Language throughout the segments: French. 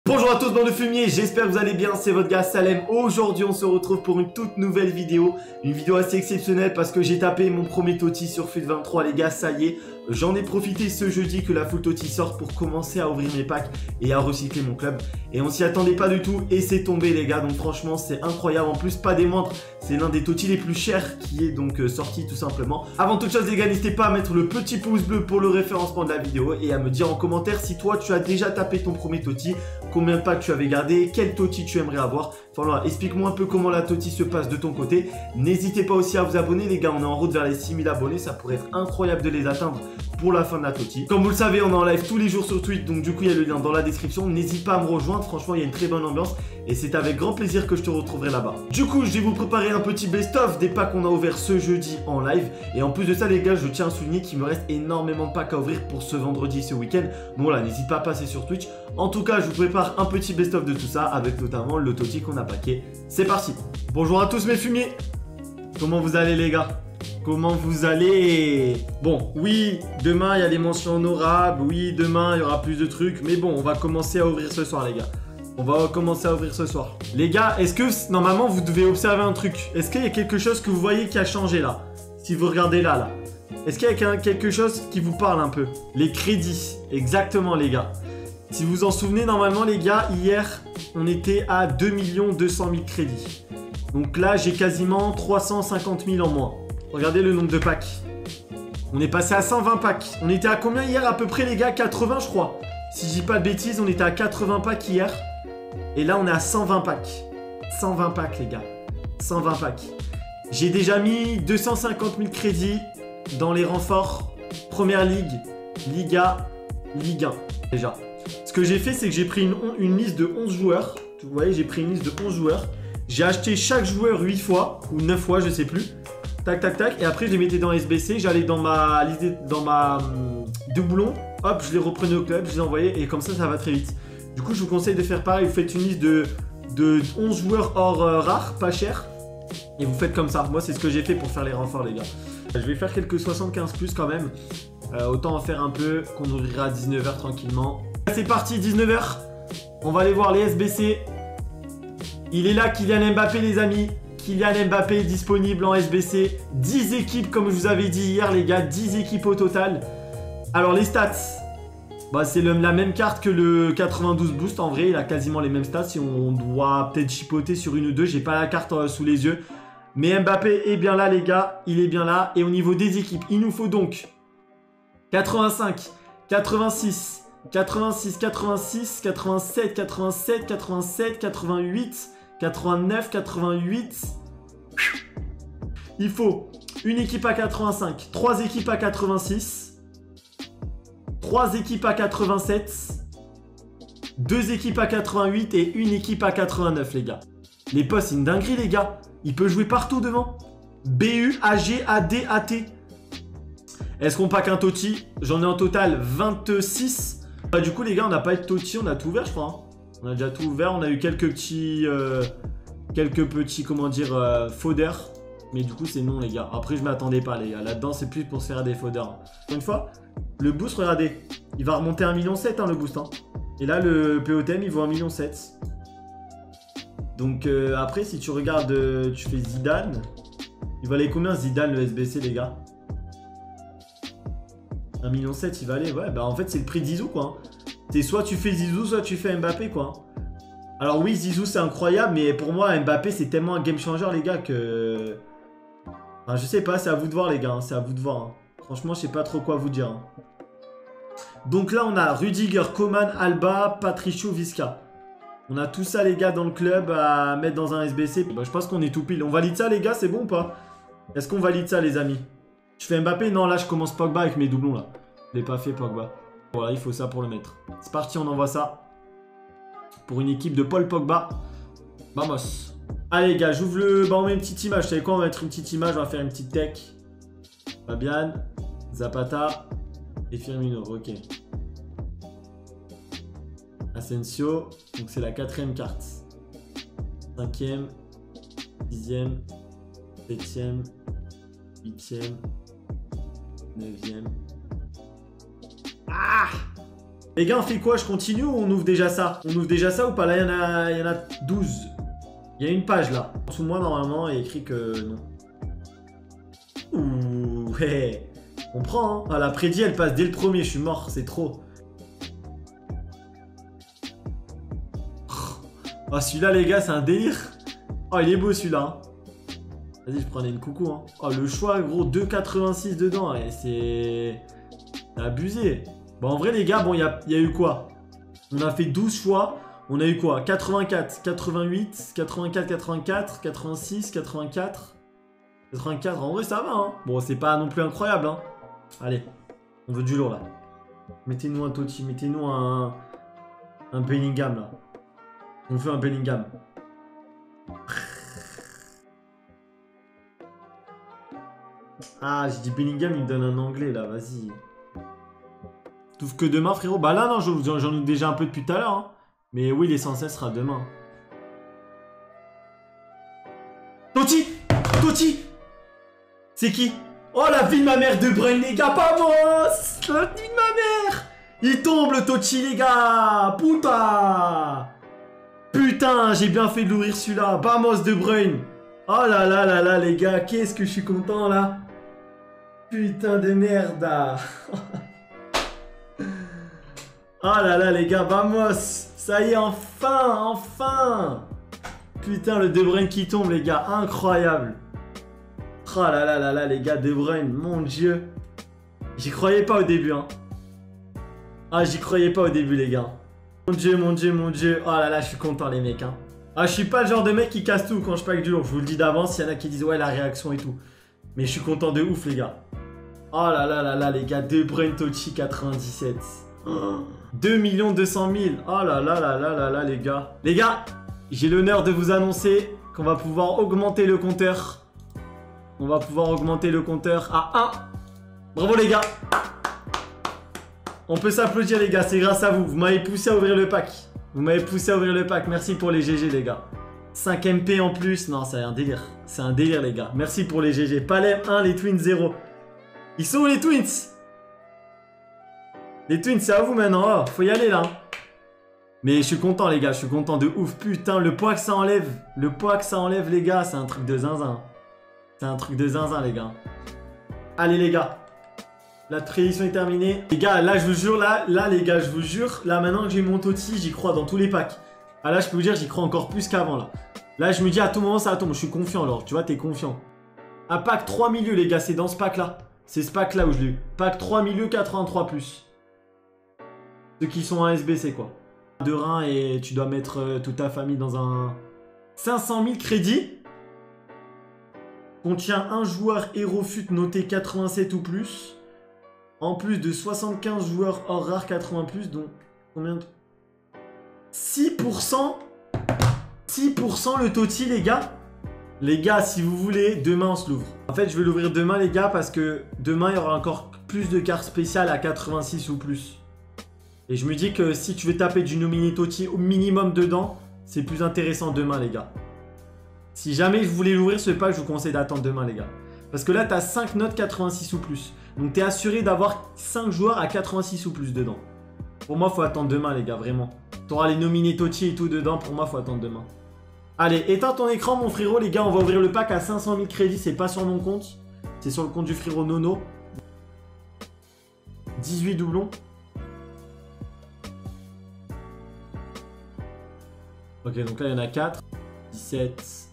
Bonjour à tous dans le fumier, j'espère que vous allez bien, c'est votre gars Salem. Aujourd'hui on se retrouve pour une toute nouvelle vidéo. Une vidéo assez exceptionnelle parce que j'ai tapé mon premier TOTY sur FUT23 les gars, ça y est. J'en ai profité ce jeudi que la full TOTY sorte pour commencer à ouvrir mes packs et à recycler mon club. Et on s'y attendait pas du tout et c'est tombé les gars, donc franchement c'est incroyable. En plus pas des moindres, c'est l'un des TOTY les plus chers qui est donc sorti tout simplement. Avant toute chose les gars, n'hésitez pas à mettre le petit pouce bleu pour le référencement de la vidéo et à me dire en commentaire si toi tu as déjà tapé ton premier TOTY, combien de packs tu avais gardé, quel TOTY tu aimerais avoir. Enfin voilà, explique-moi un peu comment la TOTY se passe de ton côté. N'hésitez pas aussi à vous abonner les gars, on est en route vers les 6000 abonnés, ça pourrait être incroyable de les atteindre pour la fin de la TOTY. Comme vous le savez, on est en live tous les jours sur Twitch, donc du coup il y a le lien dans la description. N'hésite pas à me rejoindre, franchement il y a une très bonne ambiance et c'est avec grand plaisir que je te retrouverai là-bas. Du coup je vais vous préparer un petit best-of des packs qu'on a ouverts ce jeudi en live. Et en plus de ça les gars, je tiens à souligner qu'il me reste énormément de packs à ouvrir pour ce vendredi et ce week-end. Donc voilà, n'hésite pas à passer sur Twitch. En tout cas je vous prépare un petit best-of de tout ça avec notamment le TOTY qu'on a packé. C'est parti. Bonjour à tous mes fumiers. Comment vous allez les gars? Comment vous allez? Bon, oui, demain il y a les mentions honorables. Oui, demain il y aura plus de trucs. Mais bon, on va commencer à ouvrir ce soir les gars. On va commencer à ouvrir ce soir. Les gars, est-ce que normalement vous devez observer un truc? Est-ce qu'il y a quelque chose que vous voyez qui a changé là? Si vous regardez là. Est-ce qu'il y a quelque chose qui vous parle un peu? Les crédits, exactement les gars. Si vous en souvenez, normalement les gars, hier on était à 2 200 000 crédits. Donc là j'ai quasiment 350 000 en moins. Regardez le nombre de packs. On est passé à 120 packs. On était à combien hier à peu près les gars? 80 je crois. Si je dis pas de bêtises, on était à 80 packs hier. Et là on est à 120 packs. 120 packs les gars. 120 packs. J'ai déjà mis 250 000 crédits dans les renforts Première Ligue, Liga, Ligue 1 déjà. Ce que j'ai fait c'est que j'ai pris une liste de 11 joueurs. Vous voyez, j'ai pris une liste de 11 joueurs. J'ai acheté chaque joueur 8 fois ou 9 fois, je sais plus. Tac, tac, tac. Et après, je les mettais dans SBC. J'allais dans ma doublon. Hop, je les reprenais au club, je les envoyais. Et comme ça va très vite. Du coup, je vous conseille de faire pareil. Vous faites une liste de 11 joueurs hors rares, pas cher. Et vous faites comme ça. Moi, c'est ce que j'ai fait pour faire les renforts, les gars. Je vais faire quelques 75 plus quand même. Autant en faire un peu, qu'on ouvrira à 19 h tranquillement. C'est parti, 19 h. On va aller voir les SBC. Il est là, Kylian Mbappé, les amis. Kylian Mbappé est disponible en SBC. 10 équipes, comme je vous avais dit hier, les gars. 10 équipes au total. Alors, les stats. Bah, c'est la même carte que le 92 Boost. En vrai, il a quasiment les mêmes stats. Si on doit peut-être chipoter sur une ou deux. J'ai pas la carte sous les yeux. Mais Mbappé est bien là, les gars. Il est bien là. Et au niveau des équipes, il nous faut donc 85, 86, 86, 86, 87, 87, 87, 88... 89, 88. Il faut une équipe à 85, 3 équipes à 86, 3 équipes à 87, 2 équipes à 88 et une équipe à 89 les gars. Les postes, c'est une dinguerie les gars. Il peut jouer partout devant. BU, AG, AD, AT. Est-ce qu'on pack un TOTY? J'en ai en total 26. Bah, du coup les gars, on n'a pas eu de TOTY, on a tout ouvert je crois. Hein. On a déjà tout ouvert, on a eu quelques petits, comment dire, foders. Mais du coup, c'est non, les gars. Après, je m'attendais pas, les gars. Là-dedans, c'est plus pour se faire des foders. Une fois, le boost, regardez, il va remonter à 1,7 million, hein, le boost. Hein. Et là, le POTM, il vaut 1,7 million. Donc, après, si tu regardes, tu fais Zidane. Il valait combien Zidane, le SBC, les gars? 1,7 million, il valait. Ouais, bah en fait, c'est le prix de Zizou, quoi. Hein. C'est soit tu fais Zizou, soit tu fais Mbappé, quoi. Alors oui, Zizou, c'est incroyable, mais pour moi, Mbappé, c'est tellement un game changer, les gars, que... Enfin, je sais pas, c'est à vous de voir, les gars. Hein, c'est à vous de voir. Hein. Franchement, je sais pas trop quoi vous dire. Hein. Donc là, on a Rudiger, Coman, Alba, Patricio, Visca. On a tout ça, les gars, dans le club à mettre dans un SBC. Bah, je pense qu'on est tout pile. On valide ça, les gars, c'est bon ou pas? Est-ce qu'on valide ça, les amis? Je fais Mbappé? Non, là, je commence Pogba avec mes doublons, là. Je l'ai pas fait, Pogba. Voilà, il faut ça pour le mettre. C'est parti, on envoie ça. Pour une équipe de Paul Pogba. Vamos. Allez, les gars, j'ouvre le... Bah, on met une petite image. Vous savez quoi? On va mettre une petite image. On va faire une petite tech. Fabian, Zapata et Firmino. Ok. Asensio. Donc, c'est la 4e carte. 5e, 6e, 7e, 8e, 9e. Ah! Les gars, on fait quoi? Je continue ou on ouvre déjà ça? On ouvre déjà ça ou pas? Là, il y en a 12. Il y a une page là. En dessous de moi, normalement, il y a écrit que non. Ouh, ouais. On prend, hein. Ah, la prédit, elle passe dès le premier. Je suis mort, c'est trop. Oh, celui-là, les gars, c'est un délire. Oh, il est beau celui-là. Vas-y, je prenais une coucou. Hein. Oh, le choix, gros, 2,86 dedans. Ouais, c'est abusé. Bon, en vrai, les gars, bon, il y a eu quoi? On a fait 12 choix. On a eu quoi? 84, 88, 84, 84, 86, 84. 84, en vrai, ça va. Hein. Bon, c'est pas non plus incroyable. Hein. Allez, on veut du lourd, là. Mettez-nous un Totti, mettez-nous un Bellingham, là. On fait un Bellingham. Ah, j'ai dit Bellingham, il me donne un anglais, là, vas-y. Sauf que demain, frérot. Bah là, non, j'en ai déjà un peu depuis tout à l'heure. Hein. Mais oui, l'essentiel sera demain. Totti! Totti! C'est qui? Oh, la vie de ma mère, De Bruyne, les gars, vamos! La vie de ma mère! Il tombe, le Totti, les gars! Putain! Putain, j'ai bien fait de l'ouvrir celui-là. Vamos, De Bruyne! Oh là là là là, les gars, qu'est-ce que je suis content, là! Putain de merde! Oh là là, les gars, vamos! Ça y est, enfin! Enfin! Putain, le De Bruyne qui tombe, les gars, incroyable! Oh là là là là, les gars, De Bruyne, mon Dieu! J'y croyais pas au début, hein! Ah, j'y croyais pas au début, les gars! Mon Dieu, mon Dieu, mon Dieu! Oh là là, je suis content, les mecs, hein! Ah, je suis pas le genre de mec qui casse tout quand je pack du lourd, je vous le dis d'avance, il y en a qui disent ouais, la réaction et tout. Mais je suis content de ouf, les gars! Oh là là là là, les gars, De Bruyne Totti 97. Oh, 2 200 000. Oh là là là là là là, les gars. Les gars, j'ai l'honneur de vous annoncer qu'on va pouvoir augmenter le compteur. On va pouvoir augmenter le compteur à 1. Bravo, les gars. On peut s'applaudir, les gars, c'est grâce à vous. Vous m'avez poussé à ouvrir le pack. Vous m'avez poussé à ouvrir le pack. Merci pour les GG, les gars. 5 MP en plus. Non, c'est un délire. C'est un délire, les gars. Merci pour les GG. Palem 1, les Twins 0. Ils sont où, les Twins? Les Twins, c'est à vous maintenant. Oh, faut y aller, là. Mais je suis content, les gars. Je suis content de ouf. Putain, le poids que ça enlève. Le poids que ça enlève, les gars. C'est un truc de zinzin. C'est un truc de zinzin, les gars. Allez, les gars. La prédiction est terminée. Les gars, là, je vous jure, là, les gars, je vous jure. Là, maintenant que j'ai mon Totti, j'y crois dans tous les packs. Ah, là, je peux vous dire, j'y crois encore plus qu'avant, là. Là, je me dis, à tout moment, ça tombe. Je suis confiant, alors. Tu vois, t'es confiant. Un pack 3 milieux, les gars. C'est dans ce pack-là. C'est ce pack-là où je l'ai eu. Pack 3 milieux, 83+. Ceux qui sont à SBC, quoi. De rein et tu dois mettre toute ta famille dans un... 500 000 crédits. Contient un joueur héros fut noté 87 ou plus. En plus de 75 joueurs hors rare 80+, donc combien de... 6%. 6% le Totti, les gars. Les gars, si vous voulez, demain on se l'ouvre. En fait, je vais l'ouvrir demain, les gars, parce que demain, il y aura encore plus de cartes spéciales à 86 ou plus. Et je me dis que si tu veux taper du nominé Totti au minimum dedans, c'est plus intéressant demain, les gars. Si jamais je voulais l'ouvrir ce pack, je vous conseille d'attendre demain, les gars. Parce que là, tu as 5 notes 86 ou plus. Donc, tu es assuré d'avoir 5 joueurs à 86 ou plus dedans. Pour moi, il faut attendre demain, les gars, vraiment. Tu auras les nominés Totti et tout dedans. Pour moi, il faut attendre demain. Allez, éteins ton écran, mon frérot. Les gars, on va ouvrir le pack à 500 000 crédits. C'est pas sur mon compte. C'est sur le compte du frérot Nono. 18 doublons. Ok, donc là, il y en a 4. 17.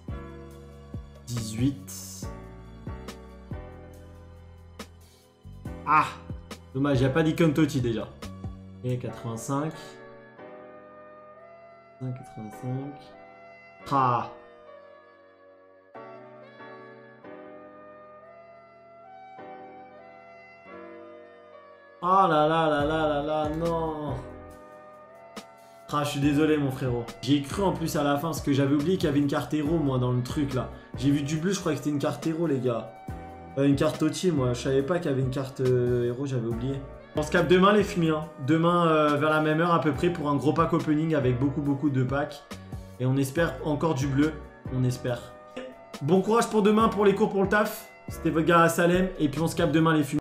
18. Ah! Dommage, il n'y a pas d'icône Totti déjà. Ok, 85. 85. Ah! Oh là là là là là là, non! Ah, je suis désolé, mon frérot. J'ai cru en plus à la fin parce que j'avais oublié qu'il y avait une carte héros, moi, dans le truc là. J'ai vu du bleu, je croyais que c'était une carte héros, les gars. Une carte Totti, moi. Je savais pas qu'il y avait une carte héros, j'avais oublié. On se capte demain, les fumis. Hein. Demain, vers la même heure à peu près, pour un gros pack opening avec beaucoup de packs. Et on espère encore du bleu. On espère. Bon courage pour demain, pour les cours, pour le taf. C'était votre gars à Salem. Et puis on se capte demain, les fumis.